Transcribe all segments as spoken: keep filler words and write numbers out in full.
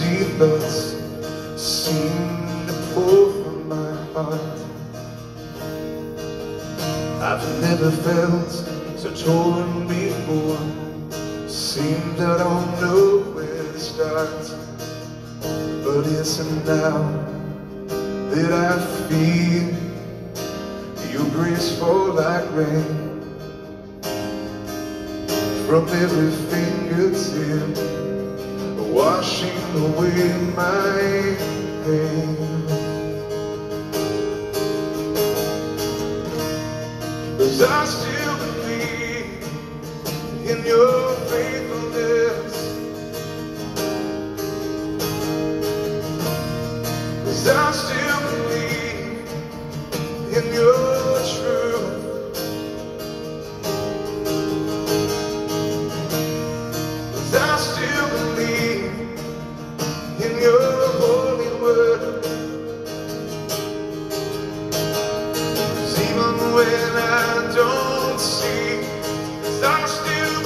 empty thoughts seem to pour from my heart. I've never felt so torn before. Seems I don't know where to start. But it's now that I feel your grace fall like rain from every fingertip, washing away my pain. 'Cause I still believe in your faithfulness. 'Cause I still believe in your truth. 'Cause I still believe in your holy word. 'Cause even when I don't see, 'cause I still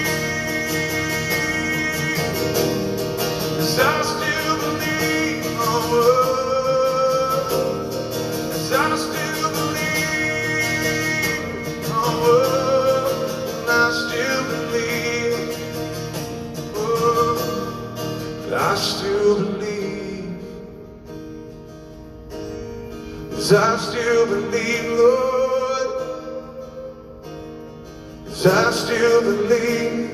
believe. 'Cause I still believe your word. 'Cause I still believe your word. And I still believe. Oh, I still believe. 'Cause I still believe, Lord. 'Cause I still believe.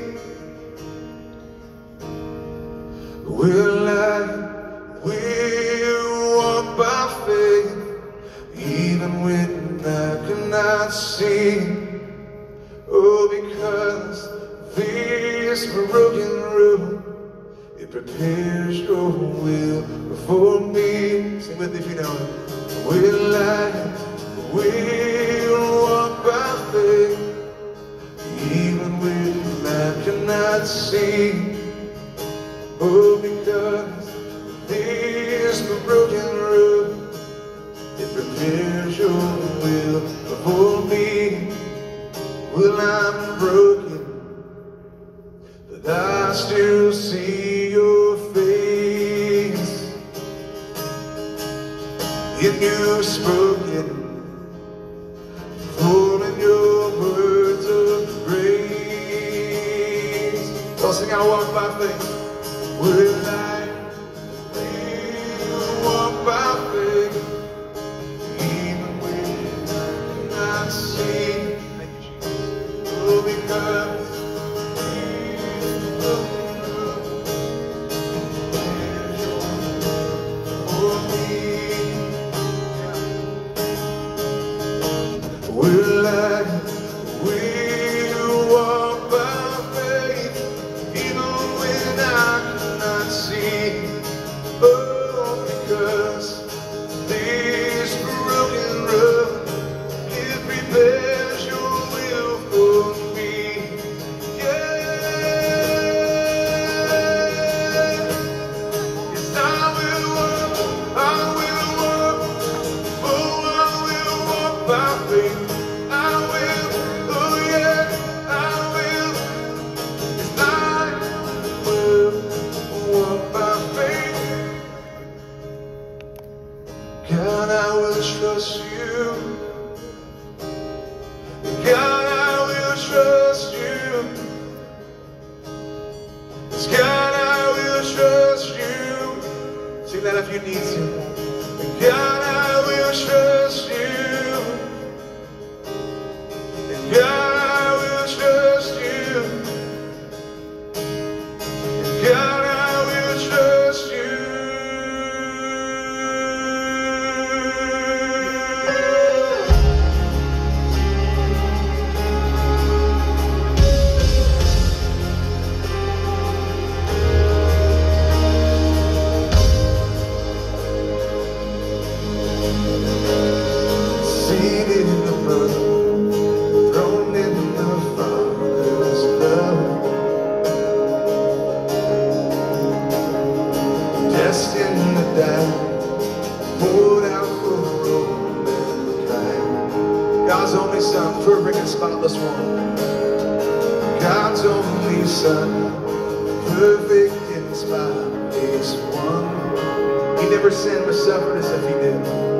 Will I will walk by faith, even when I cannot see. Oh, because this broken road, it prepares your will for me. Sing with me if you know it. Will I will walk by faith, even when I cannot see. Oh, because this broken road, it prepares your will for me. Well, I'm broken, but I still see your face. And you've spoken, full in your words of grace. I'll sing, I walk by faith. Will I will walk by faith, even when I cannot see. Oh, because for me. Will I will walk by faith, even when I cannot see. Oh, because this broken road, it prepares your will for me. Yeah. Yes, I will walk, I will walk, oh, I will walk by faith. I will, oh yeah, I will. Yes, I will walk by faith. God, I will trust you. God, I will trust you. Yes, God, I will trust you. Sing that if you need to. God, I will trust you. God, I will trust you. God, I will trust you. Seated in the mud, thrown in the Father's love, destined to die, poured out for all mankind. God's only Son, perfect and spotless one. God's only Son, perfect and spotless one. never sinned but suffered as if he did.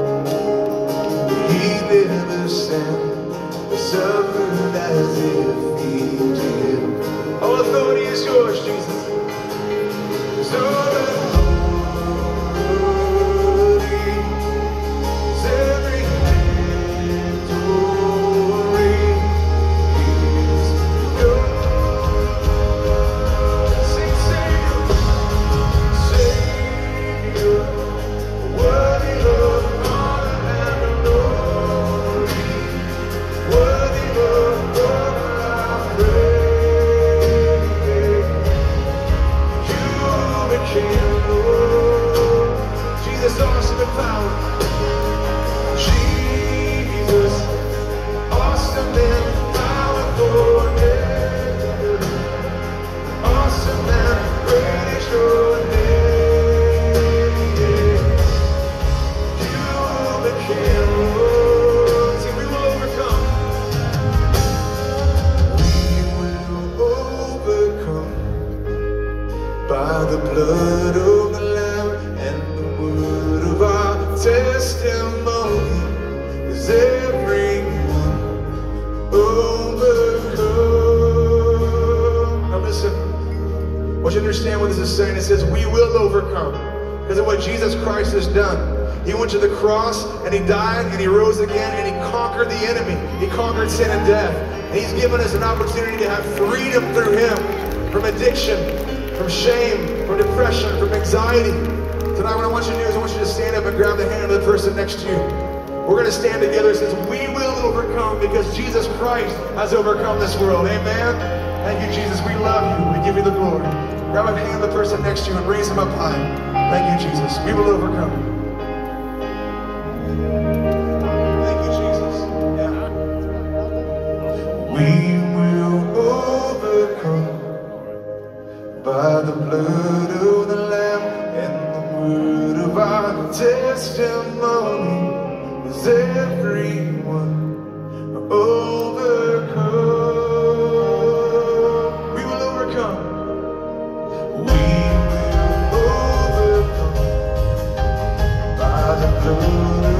He never sinned but suffered as if he did. All authority is yours, Jesus. So by the blood of the Lamb and the word of our testimony, is everyone overcome. Now listen, I want you to understand what this is saying. It says we will overcome because of what Jesus Christ has done. He went to the cross and he died and he rose again and he conquered the enemy. He conquered sin and death. And he's given us an opportunity to have freedom through him from addiction, from shame, from depression, from anxiety. Tonight what I want you to do is I want you to stand up and grab the hand of the person next to you. We're going to stand together. It says we will overcome because Jesus Christ has overcome this world. Amen? Thank you, Jesus. We love you. We give you the glory. Grab a hand of the person next to you and raise him up high. Thank you, Jesus. We will overcome. Thank you, Jesus. Yeah. We will overcome by the blood of the Lamb and the word of our testimony, is everyone overcome. We will overcome. We will overcome by the blood